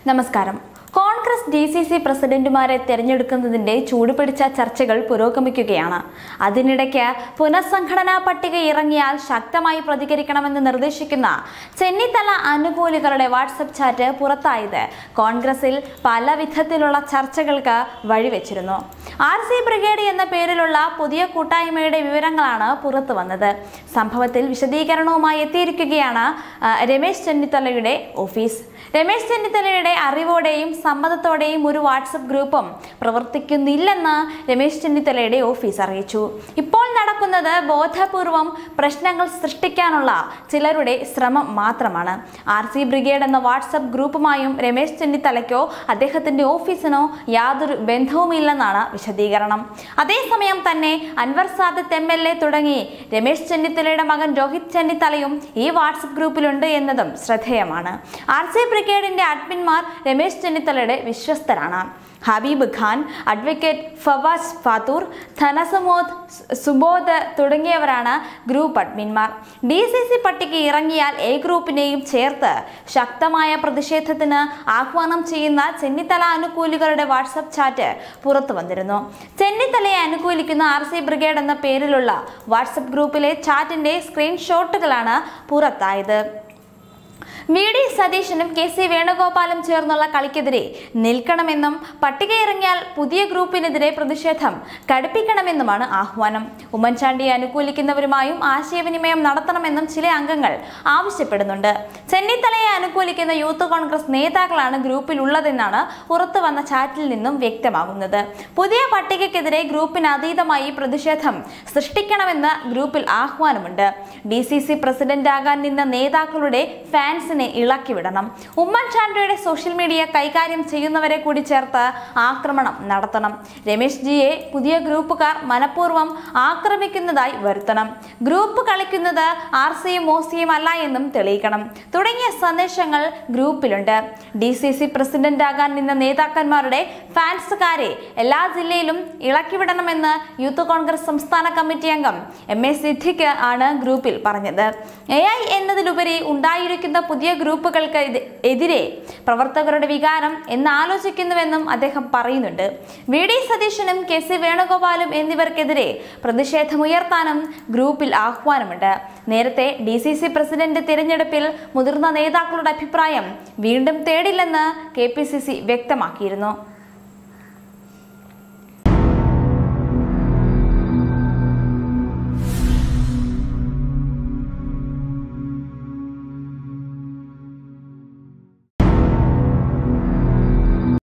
നമസ്കാരം. കോൺഗ്രസ് DCC പ്രസിഡന്റുമാരെ തെരഞ്ഞെടുക്കുന്നതിന്റെ ചൂടുപിടിച്ച ചർച്ചകൾ പുരോഗമിക്കുകയാണ്. അതിനിടയ്ക്ക് പുനഃസംഘടനാ പട്ടിക ഇറങ്ങിയാൽ ശക്തമായി പ്രതികരിക്കണമെന്ന് നിർദ്ദേശിക്കുന്ന ചെന്നിത്തല അനുകൂലികളുടെ വാട്സപ്പ് ചാറ്റ് പുറത്തായത് കോൺഗ്രസിൽ പല വിധത്തിലുള്ള ചർച്ചകൾക്ക് വഴിവെച്ചിരുന്നു. RC ബ്രിഗേഡ് എന്ന പേരിലുള്ള പുതിയ കൂട്ടായ്മയുടെ വിവരങ്ങളാണ് പുറത്തു വന്നത്. സംഭവത്തിൽ വിശദീകരണവുമായി എത്തിയിരിക്കുകയാണ് രമേശ് ചെന്നിത്തലയുടെ ഓഫീസ്. രമേശ് ചെന്നിത്തലയുടെ അറിവോടെയും സമ്മതത്തോടെയും ഒരു വാട്സപ്പ് ഗ്രൂപ്പും പ്രവർത്തിക്കുന്നില്ലെന്ന് രമേശ് ചെന്നിത്തലയുടെ ഓഫീസ് അറിയിച്ചു. ഇപ്പോൾ നടക്കുന്നത് ബോധപൂർവം പ്രശ്നങ്ങൾ സൃഷ്ടിക്കാനുള്ള ചിലരുടെ ശ്രമം മാത്രമാണ്. RC ബ്രിഗേഡ് എന്ന വാട്സപ്പ് ഗ്രൂപ്പുമായും രമേശ് ചെന്നിത്തലയ്ക്കോ അദ്ദേഹത്തിന്റെ ഓഫീസിനോ യാതൊരു ബന്ധവുമില്ലെന്നാണ് വിശദീകരണം. അതേസമയം തന്നെ അൻവർ സാദത്ത് MLA തുടങ്ങി രമേശ് ചെന്നിത്തലയുടെ മകൻ രോഹിത് ചെന്നിത്തലയും ഈ വാട്സപ്പ് ഗ്രൂപ്പിലുണ്ട് എന്നതും ശ്രദ്ധേയമാണ്. RC ബ്രിഗേഡിന്റെ അഡ്മിന്മാർ രമേശ് ചെന്നിത്തലയുടെ വിശ്വസ്തരാണ്. ഹബീബ് ഖാൻ, അഡ്വക്കേറ്റ് ഫവാസ് ഫാത്തൂർ, ധനസമോദ് സുബോധ് തുടങ്ങിയവരാണ് ഗ്രൂപ്പ് അഡ്മിന്മാർ. DCC പട്ടിക ഇറങ്ങിയാൽ A ഗ്രൂപ്പിനെയും ചേർത്ത് ശക്തമായ പ്രതിഷേധത്തിന് ആഹ്വാനം ചെയ്യുന്ന ചെന്നിത്തല അനുകൂലികളുടെ വാട്സപ്പ് ചാറ്റ് പുറത്തു വന്നിരുന്നു. ചെന്നിത്തലയെ അനുകൂലിക്കുന്ന RC ബ്രിഗേഡ് എന്ന പേരിലുള്ള വാട്സപ്പ് ഗ്രൂപ്പിലെ ചാറ്റിന്റെ സ്ക്രീൻഷോട്ടുകളാണ് പുറത്തായത്. VD സതീശനും KC വേണുഗോപാലും ചേർന്നുള്ള കളിക്കെതിരെ നിൽക്കണമെന്നും പട്ടിക ഇറങ്ങിയാൽ പുതിയ ഗ്രൂപ്പിനെതിരെ പ്രതിഷേധം കടുപ്പിക്കണമെന്നുമാണ് ആഹ്വാനം. ഉമ്മൻചാണ്ടിയെ അനുകൂലിക്കുന്നവരുമായും ആശയവിനിമയം നടത്തണമെന്നും ചില അംഗങ്ങൾ ആവശ്യപ്പെടുന്നുണ്ട്. ചെന്നിത്തലയെ അനുകൂലിക്കുന്ന യൂത്ത് കോൺഗ്രസ് നേതാക്കളാണ് ഗ്രൂപ്പിലുള്ളതെന്നാണ് പുറത്തു വന്ന ചാറ്റിൽ നിന്നും വ്യക്തമാകുന്നത്. പുതിയ പട്ടികയ്ക്കെതിരെ ഗ്രൂപ്പിന് അതീതമായി പ്രതിഷേധം സൃഷ്ടിക്കണമെന്ന് ഗ്രൂപ്പിൽ ആഹ്വാനമുണ്ട്. DCC പ്രസിഡന്റാകാൻ നിന്ന നേതാക്കളുടെ ഫാൻസിനെ ഇളക്കിവിടണം. ഉമ്മൻചാണ്ടിയുടെ സോഷ്യൽ മീഡിയ കൈകാര്യം ചെയ്യുന്നവരെ കൂടി ചേർത്ത് ആക്രമണം നടത്തണം. രമേശ് ജിയെ പുതിയ ഗ്രൂപ്പുകാർ മനഃപൂർവ്വം ആക്രമിക്കുന്നതായി വരുത്തണം. ഗ്രൂപ്പ് കളിക്കുന്നത് RCയും OCയും അല്ല എന്നും തെളിയിക്കണം തുടങ്ങിയ സന്ദേശങ്ങൾ ഗ്രൂപ്പിലുണ്ട്. DCC പ്രസിഡന്റാകാൻ നിന്ന നേതാക്കന്മാരുടെ ഫാൻസുകാരെ എല്ലാ ജില്ലയിലും ഇളക്കിവിടണമെന്ന് യൂത്ത് കോൺഗ്രസ് സംസ്ഥാന കമ്മിറ്റി അംഗം MA സിദ്ദിഖ് ആണ് ഗ്രൂപ്പിൽ പറഞ്ഞത്. AI എന്നതിലുപരി ഉണ്ടായിരിക്കുന്ന പുതിയ ഗ്രൂപ്പുകൾക്ക് എതിരെ പ്രവർത്തകരുടെ വികാരം എന്നാലോചിക്കുന്നുവെന്നും അദ്ദേഹം പറയുന്നുണ്ട്. VD സതീശനും KC വേണുഗോപാലും എന്നിവർക്കെതിരെ പ്രതിഷേധമുയർത്താനും ഗ്രൂപ്പിൽ ആഹ്വാനമുണ്ട്. നേരത്തെ DCC പ്രസിഡന്റ് തിരഞ്ഞെടുപ്പിൽ മുതിർന്ന നേതാക്കളുടെ അഭിപ്രായം വീണ്ടും തേടില്ലെന്ന് kpcc വ്യക്തമാക്കിയിരുന്നു.